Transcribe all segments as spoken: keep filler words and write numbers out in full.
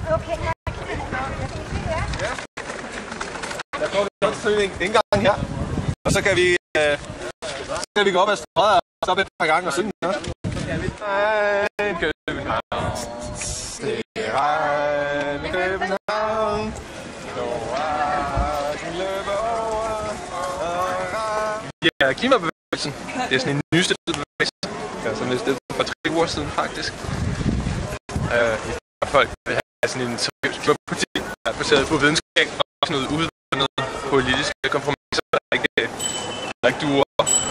Okay. Ja. Jeg får en indgang her. Og så kan vi, øh, så kan vi gå op ad strøget og stoppe et par gange og synge den. Regn, København. Det er regn, København. Ja, klimabevægelsen. Det er sådan en nystiftet bevægelse. Ja, som er stiftet for tre uger siden faktisk. Øh, folk vil have sådan en seriøs klimapolitik, der er baseret på videnskab og også noget udvandet politiske kompromiser, der ikke, der ikke duer.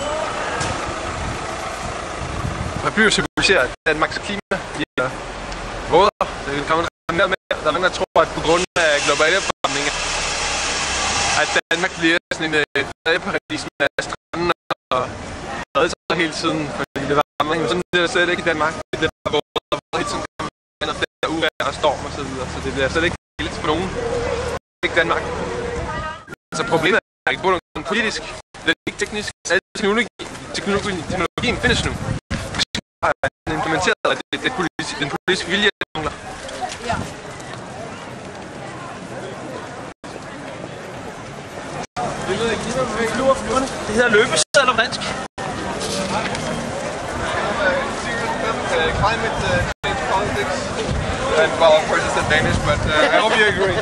Der bliver symboliseret, at Danmarks klima bliver vådere. Det kommer ned med. Der er nogen, der tror, at på grund af globale opvarmning, at Danmark bliver sådan en badeparadis med stranden og redder sig hele tiden, fordi det varmer. Men sådan bliver det slet ikke i Danmark. Det bliver bare vådere og vådere hele tiden. Og flere uvejr og storm og så videre, så det bliver slet ikke helt for nogen. Ikke Danmark. Så problemet er ikke både politisk, det er ikke teknisk, al teknologi, teknologi, teknologien findes nu. Det er implementeret, og det, det er politisk, den politiske vilje, der mangler. Ja. Det hedder løbesedler på dansk. Climate change politics. And well, of course it's in Danish, but uh, I hope you agree.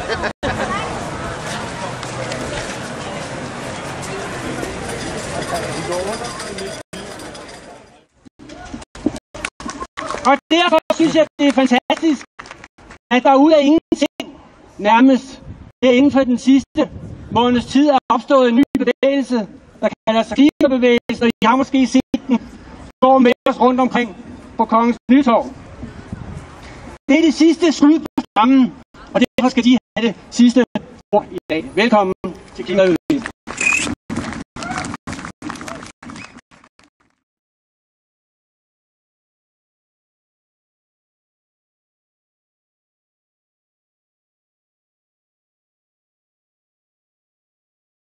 Og derfor synes jeg, det er fantastisk, at der ud af ingenting nærmest her inden for den sidste måneds tid er opstået en ny bevægelse, der kalder sig klimabevægelsen, og I har måske set den gå med os rundt omkring på Kongens Nytorv. Det er det sidste skud på stammen, og derfor skal de have det sidste ord i dag. Velkommen til Klimaøvelsen.